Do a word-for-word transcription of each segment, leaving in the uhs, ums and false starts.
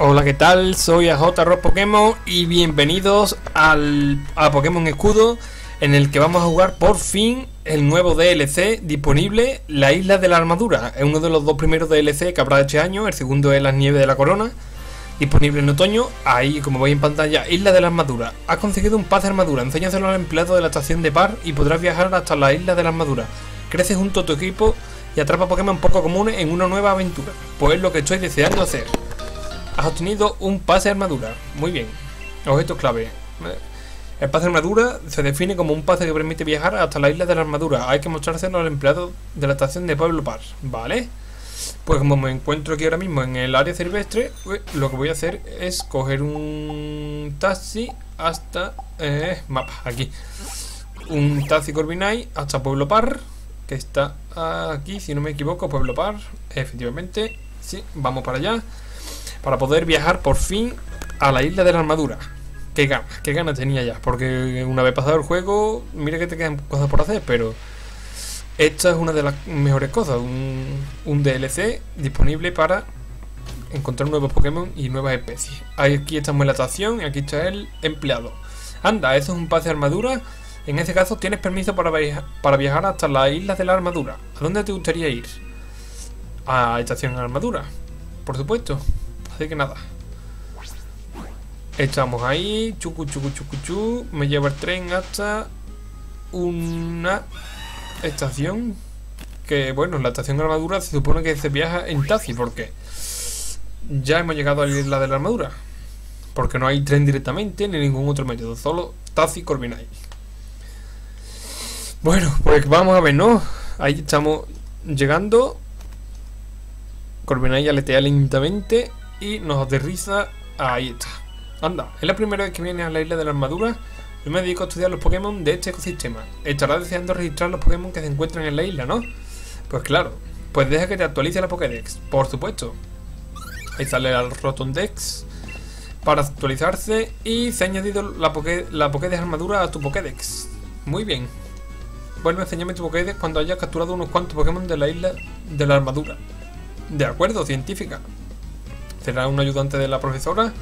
Hola, ¿qué tal? Soy A J Rock Pokémon y bienvenidos al, a Pokémon Escudo, en el que vamos a jugar por fin el nuevo D L C disponible, la Isla de la Armadura. Es uno de los dos primeros D L C que habrá este año, el segundo es las Nieves de la Corona, disponible en otoño. Ahí, como veis en pantalla, Isla de la Armadura. Has conseguido un pase de armadura, enséñaselo al empleado de la estación de par y podrás viajar hasta la Isla de la Armadura. Crece junto a tu equipo y atrapa Pokémon poco comunes en una nueva aventura. Pues es lo que estoy deseando hacer. Has obtenido un pase de armadura. Muy bien. Objetos clave. El pase de armadura se define como un pase que permite viajar hasta la isla de la armadura. Hay que mostrárselo al empleado de la estación de Pueblo Par. Vale. Pues como me encuentro aquí ahora mismo en el área silvestre, lo que voy a hacer es coger un taxi hasta... Eh, mapa, aquí. Un taxi Corviknight hasta Pueblo Par, que está aquí, si no me equivoco, Pueblo Par. Efectivamente. Sí, vamos para allá. Para poder viajar por fin a la Isla de la Armadura. Qué ganas, qué ganas tenía ya. Porque una vez pasado el juego, mira que te quedan cosas por hacer, pero esta es una de las mejores cosas. Un, un D L C disponible para encontrar nuevos Pokémon y nuevas especies. Aquí estamos en la estación y aquí está el empleado. Anda, eso es un pase de armadura. En ese caso tienes permiso para, viaja para viajar hasta la Isla de la Armadura. ¿A dónde te gustaría ir? A la estación de armadura, por supuesto. Así que nada, estamos ahí, chucu chucu chucu chu, me lleva el tren hasta una estación que, bueno, la estación de armadura se supone que se viaja en taxi, porque ya hemos llegado a la Isla de la Armadura, porque no hay tren directamente ni ningún otro método, solo taxi Corviknight. Bueno, pues vamos a ver, ¿no? Ahí estamos llegando. Corviknight aletea lentamente y nos aterriza. Ahí está. Anda, es la primera vez que viene a la Isla de la Armadura. Yo me dedico a estudiar los Pokémon de este ecosistema. Estarás deseando registrar los Pokémon que se encuentran en la isla, ¿no? Pues claro. Pues deja que te actualice la Pokédex. Por supuesto. Ahí sale el Rotondex para actualizarse. Y se ha añadido la, Poké, la Pokédex Armadura a tu Pokédex. Muy bien. Vuelve a enseñarme tu Pokédex cuando hayas capturado unos cuantos Pokémon de la Isla de la Armadura. De acuerdo, científica. ¿Será un ayudante de la profesora?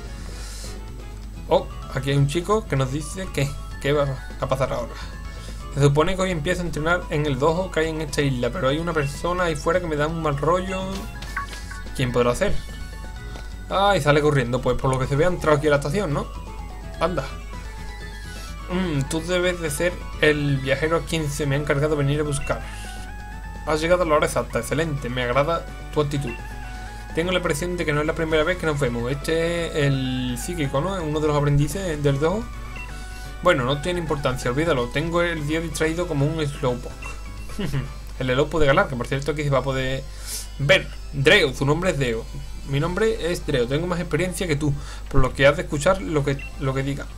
Oh, aquí hay un chico que nos dice que ¿qué va a pasar ahora? Se supone que hoy empiezo a entrenar en el dojo que hay en esta isla, pero hay una persona ahí fuera que me da un mal rollo. ¿Quién podrá hacer? Ah, y sale corriendo. Pues por lo que se ve ha entrado aquí a la estación, ¿no? Anda. Mm, tú debes de ser el viajero a quien se me ha encargado de venir a buscar. Has llegado a la hora exacta, excelente, me agrada tu actitud. Tengo la impresión de que no es la primera vez que nos vemos. Este es el psíquico, ¿no? Uno de los aprendices del dojo. Bueno, no tiene importancia, olvídalo. Tengo el día distraído como un Slowpoke. El elopo de Galar, que por cierto aquí se va a poder ver. Dreo, su nombre es Deo. Mi nombre es Dreo, tengo más experiencia que tú, por lo que has de escuchar lo que, lo que diga.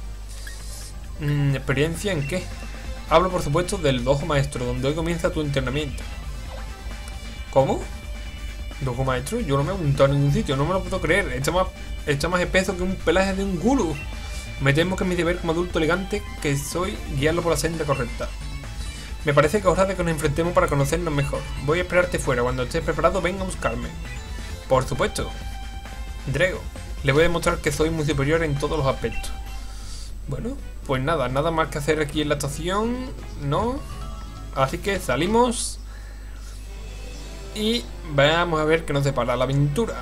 Mm, ¿Experiencia en qué? Hablo por supuesto del dojo maestro, donde hoy comienza tu entrenamiento. ¿Cómo? ¿Dojo maestro? Yo no me he apuntado a ningún sitio, no me lo puedo creer. Está más, está más espeso que un pelaje de un gulu. Me temo que es mi deber como adulto elegante que soy guiarlo por la senda correcta. Me parece que es hora de que nos enfrentemos para conocernos mejor. Voy a esperarte fuera. Cuando estés preparado, ven a buscarme. Por supuesto. Drego, le voy a demostrar que soy muy superior en todos los aspectos. Bueno, pues nada, nada más que hacer aquí en la estación, ¿no? Así que salimos y vamos a ver qué nos depara la aventura.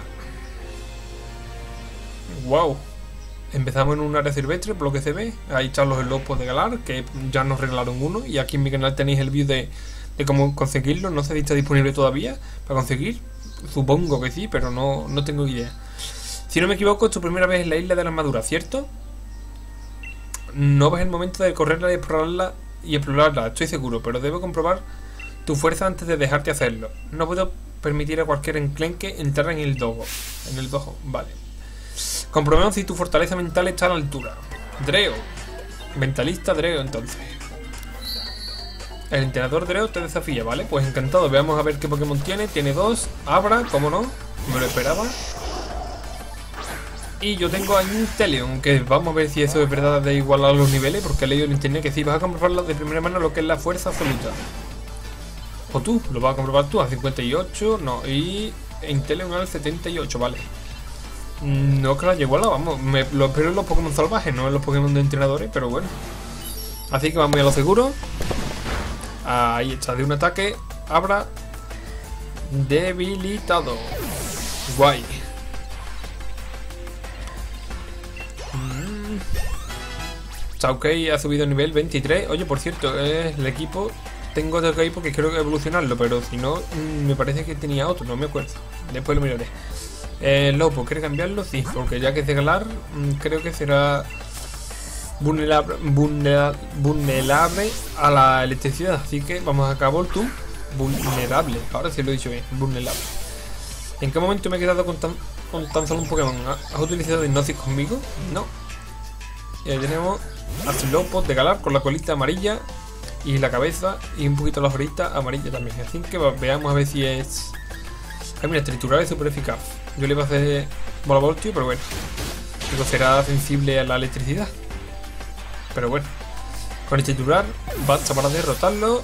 Wow. Empezamos en un área silvestre, por lo que se ve. Ahí están los elopos de Galar, que ya nos regalaron uno. Y aquí en mi canal tenéis el vídeo de, de cómo conseguirlo. No sé si está disponible todavía para conseguir. Supongo que sí, pero no, no tengo idea. Si no me equivoco, es tu primera vez en la Isla de la Armadura, ¿cierto? No ves el momento de correrla y explorarla, y explorarla, estoy seguro, pero debo comprobar tu fuerza antes de dejarte hacerlo. No puedo permitir a cualquier enclenque entrar en el dojo. En el dojo, vale. Comprobemos si tu fortaleza mental está a la altura. Dreo. Mentalista Dreo, entonces. El entrenador Dreo te desafía, ¿vale? Pues encantado, veamos a ver qué Pokémon tiene. Tiene dos. Abra, ¿cómo no? Me lo esperaba. Y yo tengo a Inteleon, que vamos a ver si eso es verdad de igualar los niveles, porque he leído en internet que si vas a comprobarlo de primera mano lo que es la fuerza absoluta. O tú, lo vas a comprobar tú, a cincuenta y ocho, no, y Inteleon al setenta y ocho, vale. No que la llegó a la, vamos, me, lo espero en los Pokémon salvajes, no en los Pokémon de entrenadores, pero bueno. Así que vamos a lo seguro. Ahí está, de un ataque. Abra. Debilitado. Guay. Mm. Chauquei ha subido a nivel veintitrés. Oye, por cierto, es el equipo. Tengo Chauquei porque quiero evolucionarlo, pero si no, me parece que tenía otro, no me acuerdo. Después lo miraré. Eh, Lopo, ¿quiere cambiarlo? Sí, porque ya que es de Galar, creo que será vulnerable, vulnerable, vulnerable a la electricidad. Así que vamos a Caboltu. Vulnerable, ahora sí lo he dicho bien, vulnerable. ¿En qué momento me he quedado con tan, con tan solo un Pokémon? ¿Has utilizado Hipnosis conmigo? No. Y ahí tenemos a Slowpoke de Galar con la colita amarilla y la cabeza y un poquito la orejita amarilla también. Así que veamos a ver si es... Ay, mira, triturar es súper eficaz. Yo le iba a hacer bola voltio, pero bueno. Digo, será sensible a la electricidad. Pero bueno. Con el triturar basta para derrotarlo.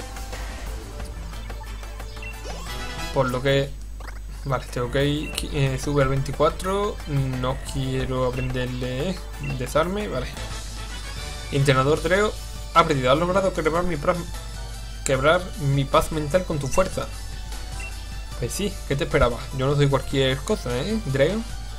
Por lo que... Vale, tengo que ir, eh, sube al veinticuatro. No quiero aprenderle desarme. Vale. Entrenador Dreo. Ha aprendido. Has logrado quebrar mi, quebrar mi paz mental con tu fuerza. Pues sí, ¿qué te esperaba? Yo no soy cualquier cosa, ¿eh, Dreo?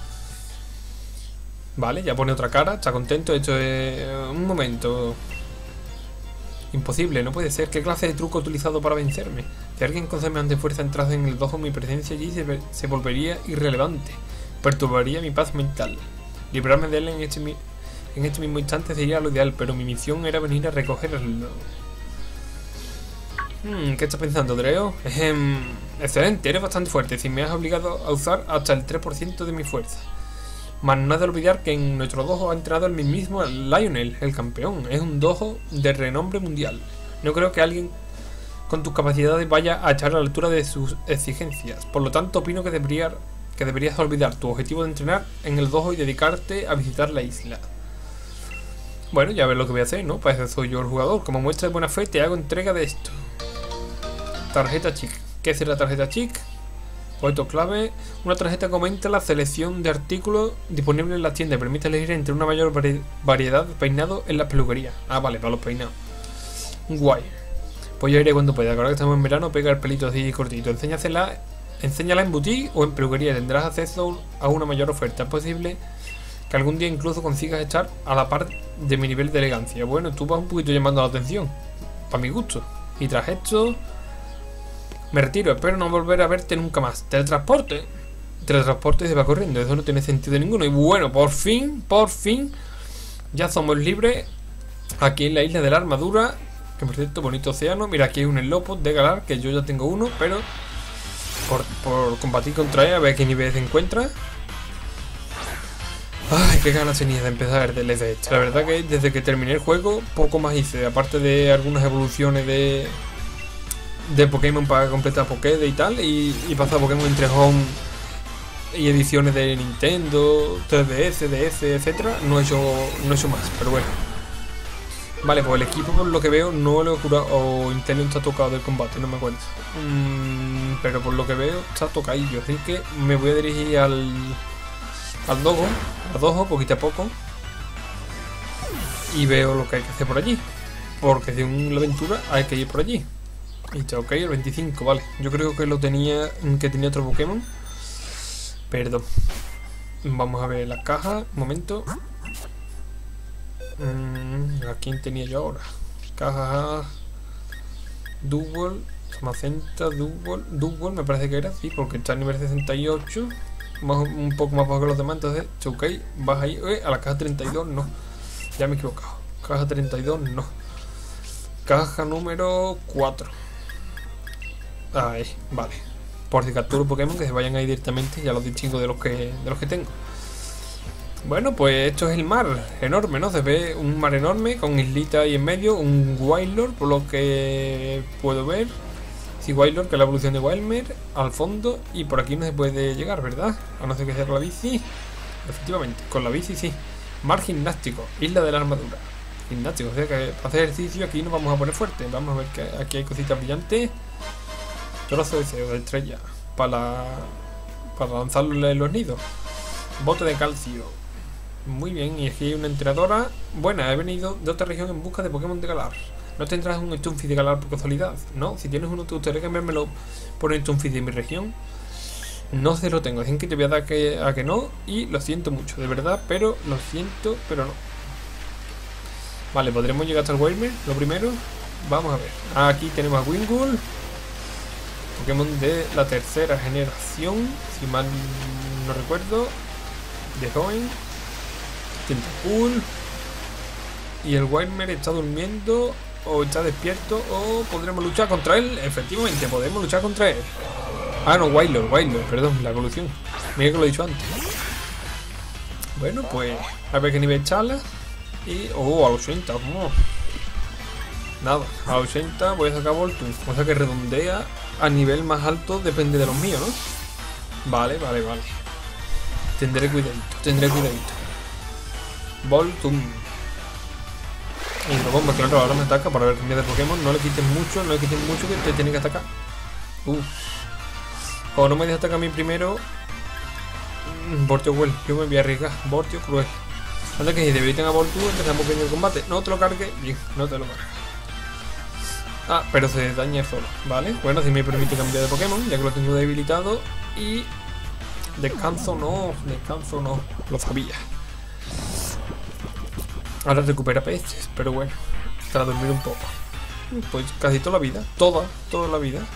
Vale, ya pone otra cara. Está contento. Esto es... Un momento... Imposible, no puede ser. ¿Qué clase de truco he utilizado para vencerme? Si alguien con semejante fuerza entrase en el dojo, mi presencia allí se, se volvería irrelevante. Perturbaría mi paz mental. Librarme de él en este, en este mismo instante sería lo ideal, pero mi misión era venir a recogerlo. Hmm, ¿qué estás pensando, Dreo? Ejem, excelente, eres bastante fuerte. Si me has obligado a usar hasta el tres por ciento de mi fuerza. Mas no has de olvidar que en nuestro dojo ha entrado el mismo Lionel, el campeón. Es un dojo de renombre mundial. No creo que alguien con tus capacidades vaya a echar a la altura de sus exigencias. Por lo tanto, opino que, debería, que deberías olvidar tu objetivo de entrenar en el dojo y dedicarte a visitar la isla. Bueno, ya ves lo que voy a hacer, ¿no? Para eso soy yo el jugador. Como muestra de buena fe, te hago entrega de esto. Tarjeta chic. ¿Qué es la tarjeta chic? Objeto clave. Una tarjeta que aumenta la selección de artículos disponibles en la tienda y permite elegir entre una mayor vari variedad de peinados en la peluquería. Ah, vale, para los peinados. Guay. Pues yo iré cuando pueda. Ahora que estamos en verano, pega el pelito así cortito. Enséñasela, enséñala en boutique o en peluquería. Tendrás acceso a una mayor oferta. Es posible que algún día incluso consigas estar a la par de mi nivel de elegancia. Bueno, tú vas un poquito llamando la atención. Para mi gusto. Y tras esto... Me retiro, espero no volver a verte nunca más. Teletransporte. Teletransporte y se va corriendo. Eso no tiene sentido ninguno. Y bueno, por fin, por fin, ya somos libres aquí en la isla de la armadura. Que por cierto, bonito océano. Mira, aquí hay un Slowpoke de Galar, que yo ya tengo uno, pero por, por combatir contra él, a ver qué nivel se encuentra. Ay, qué ganas tenía de empezar el D L C este. La verdad que desde que terminé el juego, poco más hice. Aparte de algunas evoluciones de... de Pokémon para completar Pokédex y tal, y, y pasar Pokémon entre Home y ediciones de Nintendo, tres D S, D S, etcétera. No he hecho, no he hecho más, pero bueno. Vale, pues el equipo, por lo que veo, no lo he curado, o Inteleon está tocado del combate, no me acuerdo. Mm, pero por lo que veo, está tocadillo, así que me voy a dirigir al al dojo, al dojo, poquito a poco, y veo lo que hay que hacer por allí, porque de una aventura hay que ir por allí. Y está ok, el veinticinco, vale. Yo creo que lo tenía, que tenía otro Pokémon. Perdón. Vamos a ver las cajas, un momento. Mm, ¿a quién tenía yo ahora? Caja Dual, Samacenta, Dual, Dual me parece que era, sí, porque está a nivel sesenta y ocho. Más, un poco más bajo que los demás, entonces, ok, vas ahí, eh, a la caja treinta y dos, no. Ya me he equivocado. Caja treinta y dos, no. Caja número cuatro. Ahí, vale. Por si capturo Pokémon que se vayan ahí directamente, ya los distingo de los que de los que tengo. Bueno, pues esto es el mar, enorme, ¿no? Se ve un mar enorme con islita ahí en medio, un Wailord, por lo que puedo ver. Sí, Wailord, que es la evolución de Wailmer, al fondo, y por aquí no se puede llegar, ¿verdad? A no ser que sea con la bici. Efectivamente, con la bici sí. Mar gimnástico, isla de la armadura. Gimnástico, o sea que para hacer ejercicio aquí nos vamos a poner fuerte. Vamos a ver que aquí hay cositas brillantes. Trozo de deseo de estrella para, para lanzarle los nidos. Bote de calcio. Muy bien, y aquí hay una entrenadora. Buena, he venido de otra región en busca de Pokémon de Galar. ¿No tendrás un Stunfisk de Galar por casualidad? No, si tienes uno, ¿te gustaría cambiármelo por un Stunfisk de mi región? No se lo tengo, dicen que te voy a dar que, a que no. Y lo siento mucho, de verdad, pero lo siento, pero no. Vale, podremos llegar hasta el Wailmer, lo primero. Vamos a ver, aquí tenemos a Wingull, Pokémon de la tercera generación, si mal no recuerdo, de Hoenn, Tentacool. Y el Wailmer está durmiendo o está despierto, o podremos luchar contra él. Efectivamente, podemos luchar contra él. Ah, no, Wailord, Wailord, perdón, la evolución. Mira que lo he dicho antes. Bueno, pues a ver qué nivel charla. Y, oh, a los ochenta, oh. Nada, a los ochenta voy a sacar Voltun. O sea que redondea a nivel más alto, depende de los míos, ¿no? Vale, vale, vale. Tendré cuidadito, tendré cuidadito. Voltun. Y lo bomba, claro, ahora me ataca para ver cambiar de Pokémon. No le quiten mucho, no le quiten mucho que te tiene que atacar. Uff. O no me deja atacar a mí primero. Vortio Well, yo me voy a arriesgar. Vortio Cruel. Anda que si debilitan a Voltun, empezamos pequeño el combate. No te lo cargue, bien, no te lo cargue. Ah, pero se daña solo, ¿vale? Bueno, si me permite cambiar de Pokémon, ya que lo tengo debilitado. Y descanso no, descanso no, lo sabía. Ahora recupera peces, pero bueno, para dormir un poco. Pues casi toda la vida, toda, toda la vida.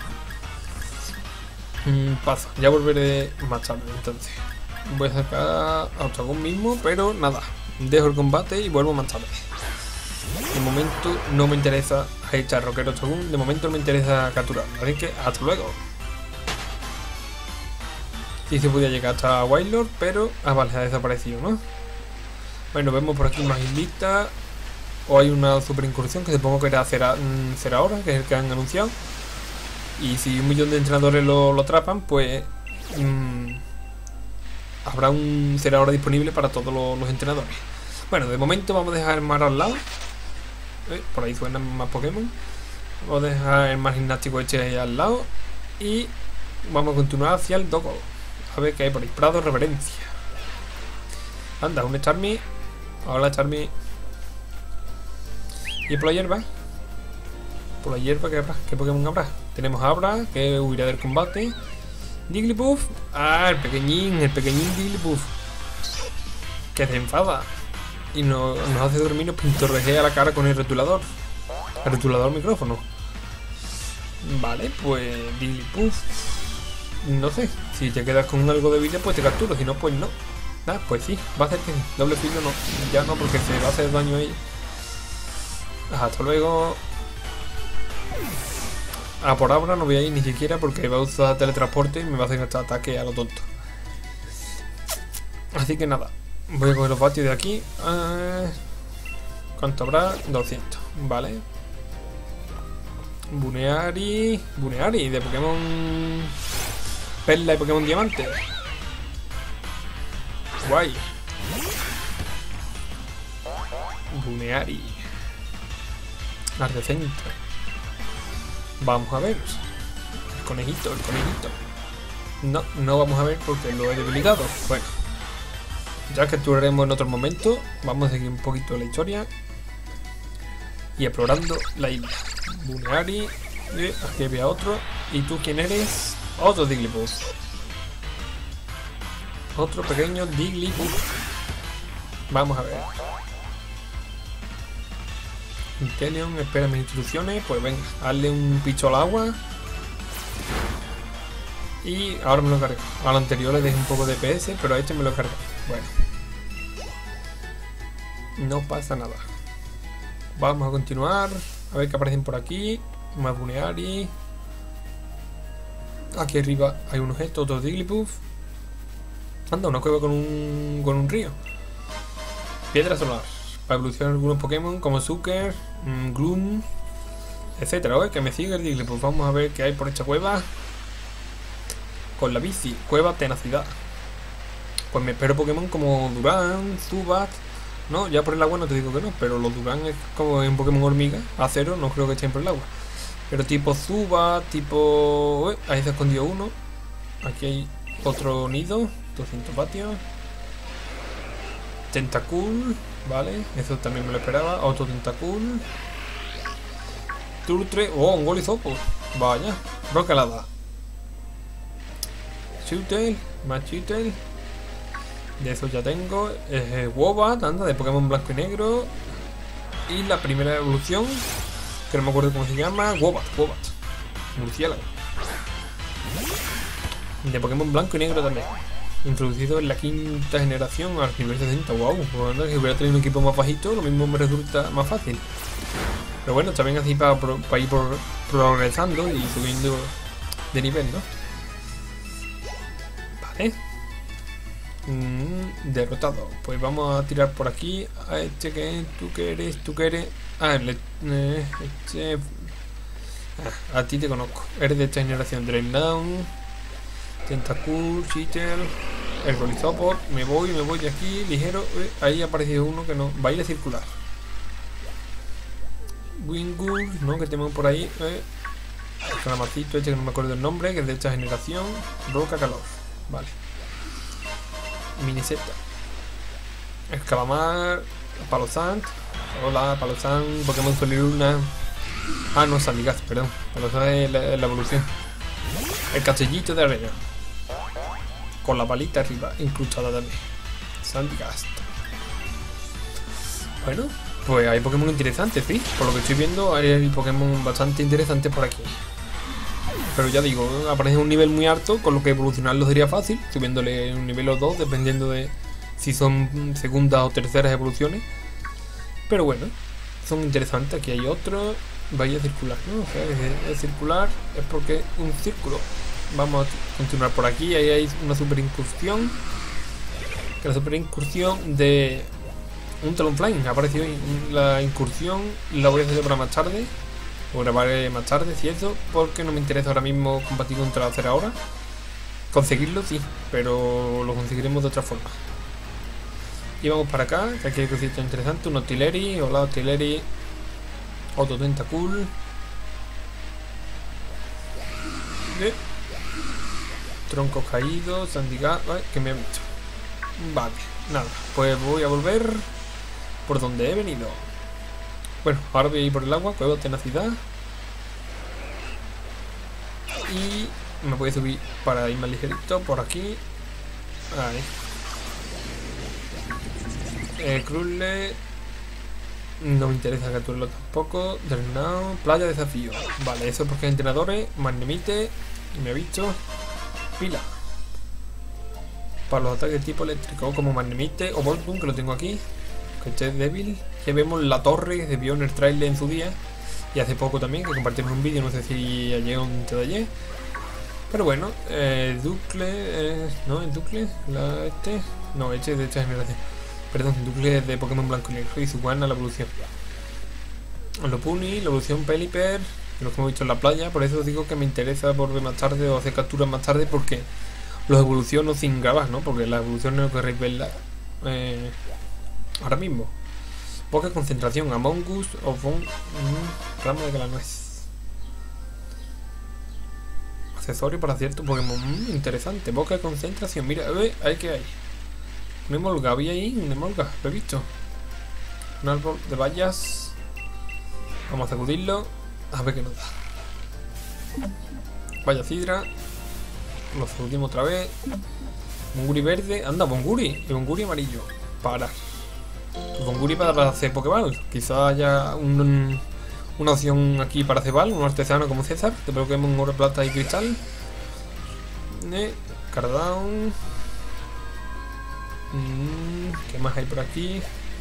Mm, paso, ya volveré más tarde entonces. Voy a sacar a Octagon mismo, pero nada, dejo el combate y vuelvo más tarde. De momento no me interesa echar rockero Octagon, de momento no me interesa capturar, así que hasta luego. Sí se podía llegar hasta Wailord, pero... Ah, vale, ha desaparecido, ¿no? Bueno, vemos por aquí una islita. O hay una super incursión que supongo que era Cera, Cera ahora, que es el que han anunciado. Y si un millón de entrenadores lo, lo atrapan, pues mmm, habrá un Cera ahora disponible para todos los, los entrenadores. Bueno, de momento vamos a dejar el mar al lado. Eh, por ahí suenan más Pokémon. Vamos a dejar el mar gimnástico este ahí al lado. Y vamos a continuar hacia el Dogo. A ver qué hay por ahí. Prado, reverencia. Anda, un Starmie. Hola, Starmie. ¿Y por la hierba? Por la hierba, ¿qué habrá? ¿Qué Pokémon habrá? Tenemos Abra, que huirá del combate. Digleypuff. Ah, el pequeñín, el pequeñín Digleypuff. Que se enfada. Y no, nos hace dormir, nos pintorrejea la cara con el rotulador. El rotulador micrófono. Vale, pues Digleypuff. No sé, si te quedas con algo de vida, pues te capturo. Si no, pues no. Ah, pues sí, va a hacer doble filo, no. Ya no, porque se va a hacer daño ahí. Hasta luego. Ah, por ahora no voy a ir ni siquiera porque va a usar teletransporte y me va a hacer este ataque a lo tonto. Así que nada, voy a coger los vatios de aquí. Uh, ¿Cuánto habrá? doscientos, vale. Buneari. Buneari de Pokémon Perla y Pokémon Diamante. Guay. Buneari. Ardecentro. Vamos a ver. El conejito, el conejito. No, no vamos a ver porque lo he debilitado. Bueno, ya que actuaremos en otro momento, vamos a seguir un poquito la historia y explorando la isla. Buneari. Eh, aquí había otro. ¿Y tú quién eres? Otro Digleypuff. Otro pequeño Digleypuff. Vamos a ver. Inteleon, espera mis instrucciones. Pues venga, hazle un picho al agua. Y ahora me lo cargo. A lo anterior le dejé un poco de P S, pero a este me lo cargo. Bueno, no pasa nada. Vamos a continuar. A ver qué aparecen por aquí. Más Buneari. Aquí arriba hay un objeto, otro Digleypuff. Anda, una cueva con un, con un río. Piedra solar. Para evolucionar algunos Pokémon como Zucker, mmm, Gloom, etcétera. Oye, que me sigue el Digleypuff. Vamos a ver qué hay por esta cueva. Con la bici. Cueva tenacidad. Pues me espero Pokémon como Durán, Zubat. No, ya por el agua no te digo que no, pero los Durán es como en Pokémon hormiga. Acero, no creo que estén por el agua. Pero tipo Zubat, tipo... Uy, ahí se escondió uno. Aquí hay otro nido. doscientos vatios. Tentacool, vale, eso también me lo esperaba. Otro Tentacool. Turtre, oh, un Golizopo. Vaya, Brocalada. Shootel, más Shootel. De eso ya tengo. Eh, Wobbat, anda, de Pokémon blanco y negro. Y la primera evolución, que no me acuerdo cómo se llama. Wobbat, Wobbat. Murciélago. De Pokémon blanco y negro también. Introducido en la quinta generación al nivel sesenta. Wow, bueno, si hubiera tenido un equipo más bajito, lo mismo me resulta más fácil. Pero bueno, también así para, para ir por, progresando y subiendo de nivel, ¿no? Vale. Mm, derrotado. Pues vamos a tirar por aquí. A este que tú que eres, tú que eres. Ah, le, eh, este. Ah, a ti te conozco. Eres de esta generación. Draindown, Tentacool, Cheater, el Golizopo. Me voy, me voy de aquí, ligero. Eh, ahí ha aparecido uno que no. Baile circular. Wingull, ¿no? Que tenemos por ahí. Eh. El calamarcito este que no me acuerdo el nombre, que es de esta generación. Roca Calor. Vale. Miniseta. El calamar. Palosant. Hola, Palosant. Pokémon Soliluna. Ah, no, Sandygast, perdón. Palosant es la, la evolución. El castillito de arena. Con la palita arriba, incrustada también. Sandygast. Bueno, pues hay Pokémon interesantes, sí. Por lo que estoy viendo, hay Pokémon bastante interesantes por aquí. Pero ya digo, aparece un nivel muy alto, con lo que evolucionarlo sería fácil, subiéndole un nivel o dos, dependiendo de si son segundas o terceras evoluciones. Pero bueno, son interesantes. Aquí hay otro. Vaya circular, ¿no? O sea, es, es circular, es porque un círculo. Vamos a continuar por aquí. Ahí hay una super incursión. Que la super incursión de un Talonflame. Ha aparecido la incursión. La voy a hacer para más tarde. O grabaré más tarde, si eso. Porque no me interesa ahora mismo combatir contra la cera ahora. Conseguirlo, sí. Pero lo conseguiremos de otra forma. Y vamos para acá. Que aquí hay cositas interesantes. Un Octillery. Hola, Octillery. Otro Tentacool. ¿Eh? Troncos caídos. Sandygast. Vale, que me ha visto. Vale, nada. Pues voy a volver por donde he venido. Bueno, ahora voy a ir por el agua. Cueva tenacidad. Y me voy a subir para ir más ligerito por aquí. Ahí. Eh, Cruzle. No me interesa capturarlo tampoco. Drainado. Playa desafío. Vale, eso es porque hay entrenadores. Magnemite. Y me ha visto. Pila. Para los ataques tipo eléctrico. Como Magnemite o Voltboom, que lo tengo aquí. Que este es débil. Ya vemos la torre que se vio en el trailer en su día. Y hace poco también, que compartimos un vídeo. No sé si ayer o antes de ayer. Pero bueno. Eh, Ducle. Eh, no, el Ducle. La, este. No, este es de esta generación. Perdón, Ducle de Pokémon blanco y negro y su guana la evolución. Lopuni, la evolución Pelipper, lo que hemos visto en la playa. Por eso digo que me interesa volver más tarde o hacer capturas más tarde, porque los evoluciono sin grabar, ¿no? Porque las evoluciones no querréis verlas eh, ahora mismo. Poca concentración, Among Us o Von mmm, ramo de Galanuez. Accesorio para cierto Pokémon, mmm, interesante. Poca concentración, mira, eh, ahí que hay. Un Emolga, había ahí un Emolga, lo he visto. Un árbol de vallas. Vamos a sacudirlo. A ver qué nos da. Vaya Cidra. Lo sacudimos otra vez. Bonguri verde. Anda, Bonguri. Y Bonguri amarillo. Para. Bonguri para hacer Pokéball. Quizá haya un, una opción aquí para hacer Ball. Un artesano como César. De Pokémon oro, plata y cristal. Eh, Cardown. Mm, ¿qué más hay por aquí?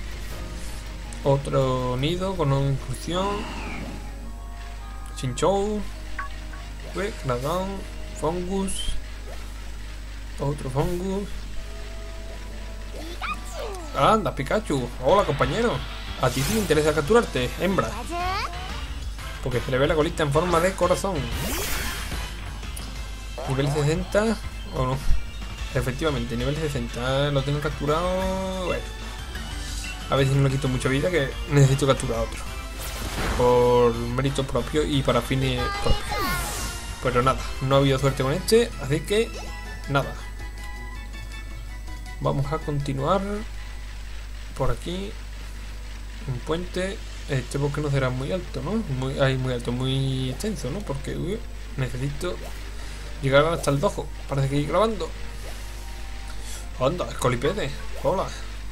Otro nido con una incursión. Chinchou. Cradón. Fungus. Otro Fungus. Anda, Pikachu. Hola, compañero. A ti sí te interesa capturarte, hembra. Porque se le ve la colita en forma de corazón. Nivel sesenta. ¿O no? Efectivamente, nivel sesenta, lo tengo capturado. Bueno, a veces no le quito mucha vida, que necesito capturar otro por mérito propio y para fines propios. Pero nada, no ha habido suerte con este, así que nada. Vamos a continuar por aquí. Un puente. Este bosque no será muy alto, ¿no? Muy, ay, muy alto, muy extenso, ¿no? Porque uy, necesito llegar hasta el dojo para seguir grabando. Anda, escolipede. Hola.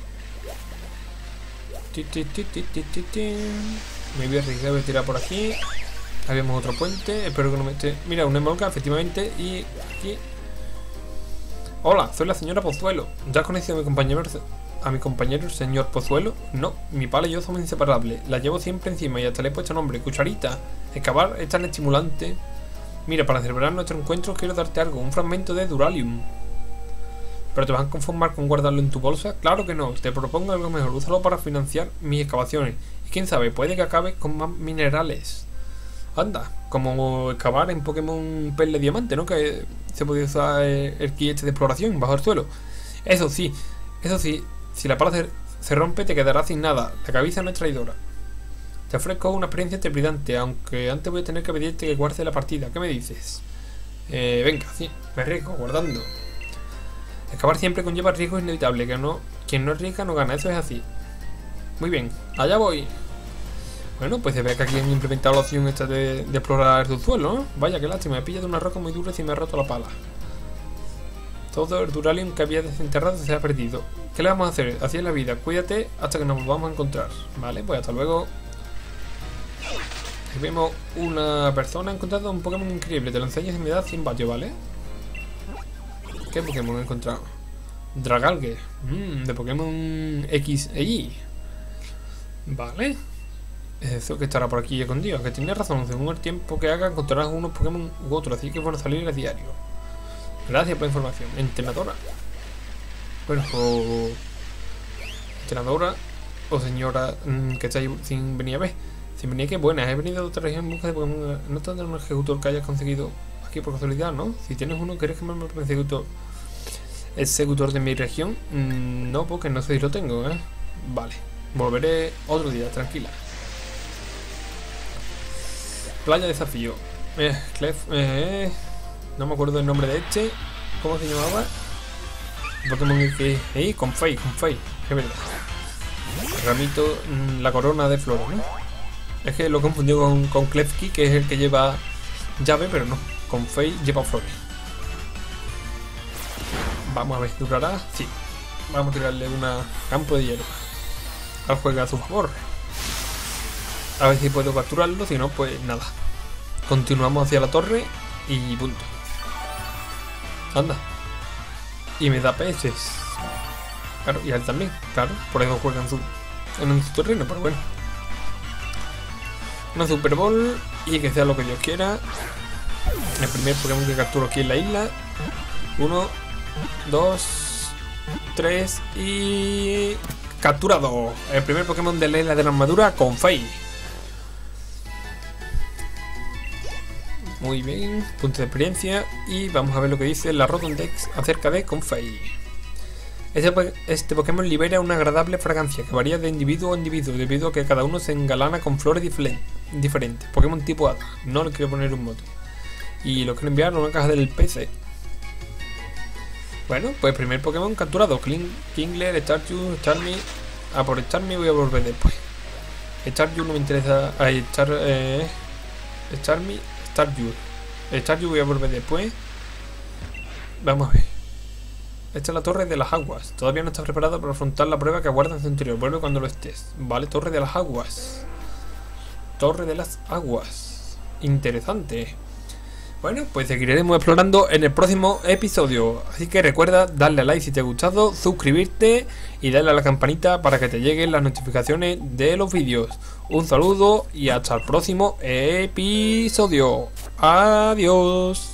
Ti, ti, ti, ti, ti, ti, ti. Me voy a arriesgar, voy a tirar por aquí. Habíamos otro puente. Espero que no me esté. Mira, una emolca, efectivamente. Y aquí. Hola, soy la señora Pozuelo. ¿Ya has conocido a mi compañero, a mi compañero, el señor Pozuelo? No, mi pala y yo somos inseparables. La llevo siempre encima y hasta le he puesto nombre. Cucharita. Excavar es tan estimulante. Mira, para celebrar nuestro encuentro quiero darte algo. Un fragmento de Duralium. ¿Pero te vas a conformar con guardarlo en tu bolsa? Claro que no. Te propongo algo mejor. Úsalo para financiar mis excavaciones. Y quién sabe, puede que acabe con más minerales. Anda, como excavar en Pokémon Perla Diamante, ¿no? Que se podía usar el kit este de exploración bajo el suelo. Eso sí, eso sí, si la pala se, se rompe te quedarás sin nada. La cabeza no es traidora. Te ofrezco una experiencia trepidante, aunque antes voy a tener que pedirte que guardes la partida. ¿Qué me dices? Eh, venga, sí, me arriesgo, guardando. Excavar siempre conlleva riesgos inevitables, que no, quien no arriesga no gana, eso es así. Muy bien, allá voy. Bueno, pues se ve que aquí han implementado la opción esta de, de explorar el suelo, ¿no? Vaya, qué lástima, me he pillado una roca muy dura y se me ha roto la pala. Todo el Duralium que había desenterrado se ha perdido. ¿Qué le vamos a hacer? Así es la vida, cuídate hasta que nos volvamos a encontrar. Vale, pues hasta luego. Aquí vemos una persona ha encontrado un Pokémon increíble, te lo enseño si me da cien vatios, ¿vale? ¿Qué Pokémon he encontrado? Dragalge, mmm, de Pokémon X e Y. Vale. Eso que estará por aquí escondido. Que tiene razón, según el tiempo que haga encontrarás unos Pokémon u otros, así que bueno, salir a diario. Gracias por la información. Entrenadora. Bueno, o... entrenadora o señora mmm, que estáis sin venir a ver. Sin venir que buenas, he venido de otra región en busca de Pokémon. No tendrá un ejecutor que hayas conseguido aquí por casualidad, ¿no? Si tienes uno, ¿quieres que me lo ejecutor? ¿Ejecutor de mi región? Mm, no, porque no sé si lo tengo, ¿eh? Vale. Volveré otro día, tranquila. Playa Desafío. Eh, Clef, eh, no me acuerdo el nombre de este. ¿Cómo se llamaba? Pokémon que... Eh, Confei, Confei. Es verdad. Ramito, mmm, la corona de flores, ¿no? Es que lo he confundido con, con Klefki, que es el que lleva llave, pero no. Confei lleva flores. Vamos a ver, ¿durará? Sí. Vamos a tirarle una campo de hierba. Al juega a su favor. A ver si puedo capturarlo, si no, pues nada. Continuamos hacia la torre y punto. Anda. Y me da P S. Claro, y a él también, claro. Por eso juegan su, en su terreno, pero bueno. Una Super Bowl y que sea lo que Dios quiera. El primer Pokémon que capturo aquí en la isla. Uno, dos, tres y... capturado. El primer Pokémon de la isla de la armadura, Confei. Muy bien, punto de experiencia. Y vamos a ver lo que dice la Rotondex acerca de Confei. Este, este Pokémon libera una agradable fragancia que varía de individuo a individuo, debido a que cada uno se engalana con flores diferentes. Pokémon tipo hada. No le quiero poner un mote. Y lo quiero enviar a una caja del P C. Bueno, pues primer Pokémon capturado. Kling, Kingler, Staryu, Charmy. A por Charmy voy a volver después. Staryu no me interesa. Ahí, Char, eh, Charmy, Staryu. Staryu voy a volver después. Vamos a ver. Esta es la Torre de las Aguas. Todavía no estás preparado para afrontar la prueba que aguarda en su interior. Vuelve cuando lo estés. Vale, Torre de las Aguas. Torre de las Aguas. Interesante. Bueno, pues seguiremos explorando en el próximo episodio. Así que recuerda darle a like si te ha gustado, suscribirte y darle a la campanita para que te lleguen las notificaciones de los vídeos. Un saludo y hasta el próximo episodio. Adiós.